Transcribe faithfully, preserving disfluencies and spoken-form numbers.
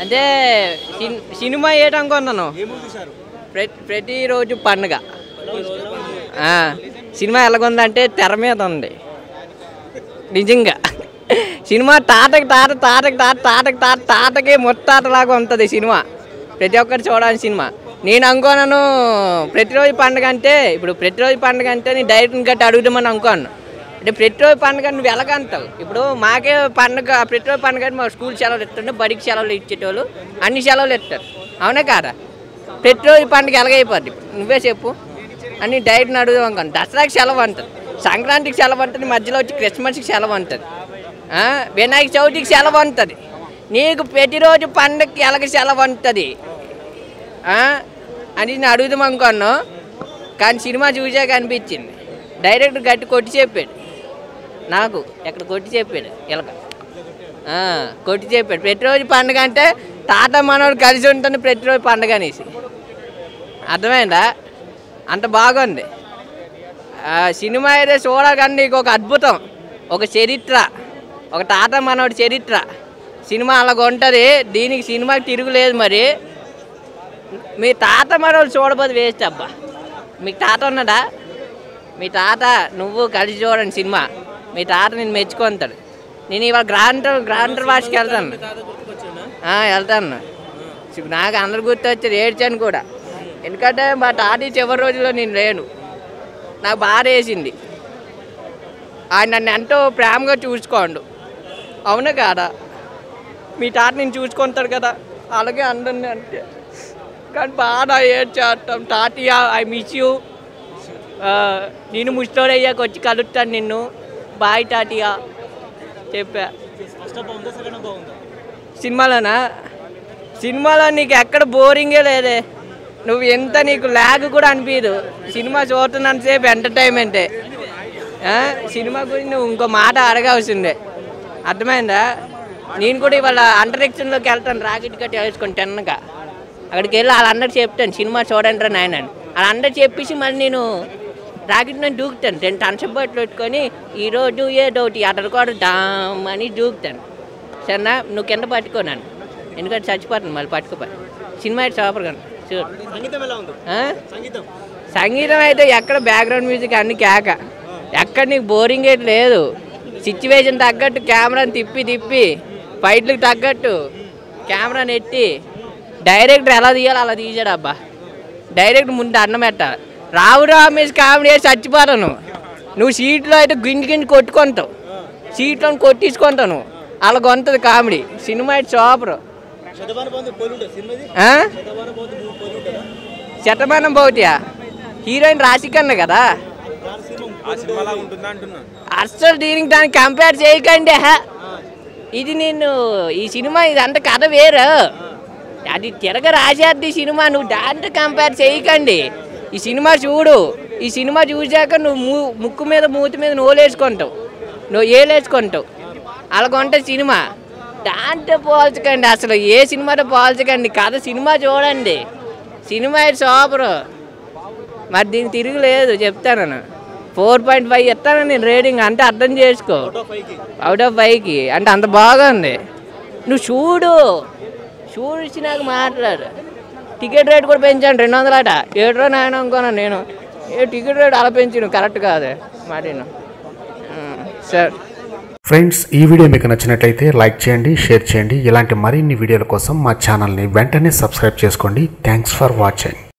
అంటే సినిమా ఏటనుకున్నాను, ప్రతిరోజు పండుగ. సినిమా ఎలాగుందంటే తెర మీద ఉంది నిజంగా. సినిమా తాతకి తాత తాతకి తాత తాతకి తాత తాతకి ముత్తాతలాగా ఉంటుంది సినిమా. ప్రతి ఒక్కరు చూడాలి సినిమా. నేను అనుకోనాను ప్రతిరోజు పండుగ అంటే, ఇప్పుడు ప్రతిరోజు పండుగ అంటే నేను డైరెక్ట్ని గట్టి అడుగుదామని అనుకోను. అంటే ప్రతిరోజు పండుగ నువ్వు ఎలాగంటావు? ఇప్పుడు మాకే పండుగ ప్రతిరోజు పండుగ అంటే మా స్కూల్ సెలవులు ఇస్తుంటే బడికి సెలవులు ఇచ్చేటోళ్ళు అన్ని సెలవులు ఇస్తారు, అవునా కాదా? ప్రతిరోజు పండుగ ఎలాగైపోద్ది నువ్వే చెప్పు అని డైరెక్ట్ని అడుగుదాం అనుకోను. దసరాకి సెలవు అంటుంది, సంక్రాంతికి సెలవు ఉంటుంది, మధ్యలో వచ్చి క్రిస్మస్కి సెలవు ఉంటుంది, వినాయక చవితికి సెలవు ఉంటుంది. నీకు ప్రతిరోజు పండుగకి ఎలాగ సెలవు ఉంటుంది అని నేను అడుగుదాం అనుకున్నాను. కానీ సినిమా చూసాక అనిపించింది, డైరెక్ట్ గట్టి కొట్టి చెప్పాడు నాకు, ఎక్కడ కొట్టి చెప్పాడు ఎలాగ కొట్టి చెప్పాడు. ప్రతిరోజు పండుగ అంటే తాత మనోడు కలిసి ఉంటుంది ప్రతిరోజు పండుగ అనేసి. అర్థమైందా? అంత బాగుంది సినిమా. అయితే చూడగానే నీకు ఒక అద్భుతం, ఒక చరిత్ర, ఒక తాత మనోడి చరిత్ర సినిమా అలాగ ఉంటుంది. దీనికి సినిమాకి తిరుగులేదు. మరి మీ తాత మనోడు చూడబోదు వేస్ట్ అబ్బా. మీకు తాత ఉన్నాడా? మీ తాత నువ్వు కలిసి చూడండి సినిమా. మీ తాత నేను మెచ్చుకుంటాడు. నేను ఇవాళ గ్రాంటర్ గ్రాంటర్ వాష్కి వెళ్తాను వెళ్తాను నాకు అందరు గుర్తొచ్చారు, ఏడ్చాను కూడా. ఎందుకంటే మా తాత చివరి రోజుల్లో నేను లేను. నాకు బాధ వేసింది. ఆయన నన్ను ఎంతో ప్రేమగా చూసుకోండు, అవునా కాదా? మీ తాత నేను చూసుకుంటాడు కదా, అలాగే అందరినీ అంటే. కానీ బాధ ఏడ్చేస్తాం. తాతయ్య ఐ మిస్ యూ, నేను ముష్టోడయ్యాక వచ్చి కలుస్తాను నిన్ను, బాయ్ తాతయ్య చెప్పా. సినిమాలోనా? సినిమాలో నీకు ఎక్కడ బోరింగే లేదే. నువ్వు ఎంత నీకు ల్యాగ్ కూడా అనిపించదు. సినిమా చూస్తున్నంతసేపు ఎంటర్టైన్మెంటే. సినిమా గురించి నువ్వు ఇంకో మాట అడగాల్సిందే, అర్థమైందా? నేను కూడా ఇవాళ అంతరిక్షంలోకి వెళ్తాను, రాకెట్ కట్టి వేసుకొని టెన్గా. అక్కడికి వెళ్ళి వాళ్ళందరూ చెప్తాను సినిమా చూడండి రా నాయన అని. వాళ్ళందరూ చెప్పేసి మళ్ళీ నేను రాకెట్ నేను దూకుతాను. రెండు టన్షన్ బట్టలు పెట్టుకొని ఈరోజు ఏదోటి అటర్ కూడా డామ్ అని దూకుతాను. సరేనా? నువ్వు కింద పట్టుకోనాను, ఎందుకంటే చచ్చిపోతాను మళ్ళీ పట్టుకోపోయి. సినిమా అయితే సూపర్ కానీ చూడు. సంగీతం అయితే ఎక్కడ బ్యాక్గ్రౌండ్ మ్యూజిక్ అన్ని కేక, ఎక్కడ నీకు బోరింగ్ అయితే లేదు. సిచ్యువేషన్ తగ్గట్టు కెమెరాని తిప్పి తిప్పి ఫైట్లకు తగ్గట్టు కెమెరాని ఎట్టి డైరెక్టర్ ఎలా తీయాలి అలా తీసాడు అబ్బా. డైరెక్ట్ ముందు అన్నం పెట్టాలి. రావు రామేష్ కామెడీ వేసి చచ్చిపోతాను. నువ్వు సీట్లో అయితే గింజి గింజి కొట్టుకుంటావు, సీట్లో కొట్టించుకుంటావు నువ్వు, అలా కొంటుంది కామెడీ. సినిమా అయితే సూపర్. శతమానం బౌటియా హీరోయిన్ రాశి ఖన్నా కదా. అసలు దీనికి దానికి కంపేర్ చేయకండి. ఇది నేను ఈ సినిమా ఇదంతా కథ వేరు, అది తిరగ రాసేద్ది సినిమా. నువ్వు దాంతో కంపేర్ చేయకండి. ఈ సినిమా చూడు, ఈ సినిమా చూసాక నువ్వు మూ ముక్కు మీద మూతి మీద నోలేసుకుంటావు, నువ్వు ఏలేసుకుంటావు, అలాగుంటే సినిమా. దాంతో పోల్చకండి, అసలు ఏ సినిమాతో పోల్చకండి. కథ సినిమా చూడండి, సినిమా సూపరు. మరి దీనికి తిరుగులేదు చెప్తాను. ఫోర్ పాయింట్ ఫైవ్ ఇస్తాను నేను రేటింగ్, అంటే అర్థం చేసుకో. అవుట్ ఆఫ్ ఫైవ్కి అంటే అంత బాగుంది. నువ్వు చూడు, చూసి నాకు మాట్లాడు. టికెట్ రేట్ కూడా పెంచాను, రెండు వందలు అట. ఏడు నాయన అనుకున్నాను నేను. ఏ టికెట్ రేట్ అలా పెంచాను, కరెక్ట్ కాదు మాట. సార్ ఫ్రెండ్స్, ఈ వీడియో మీకు నచ్చినట్లయితే లైక్ చేయండి, షేర్ చేయండి. ఇలాంటి మరిన్ని వీడియోల కోసం మా ఛానల్ని వెంటనే సబ్స్క్రైబ్ చేసుకోండి. Thanks for watching.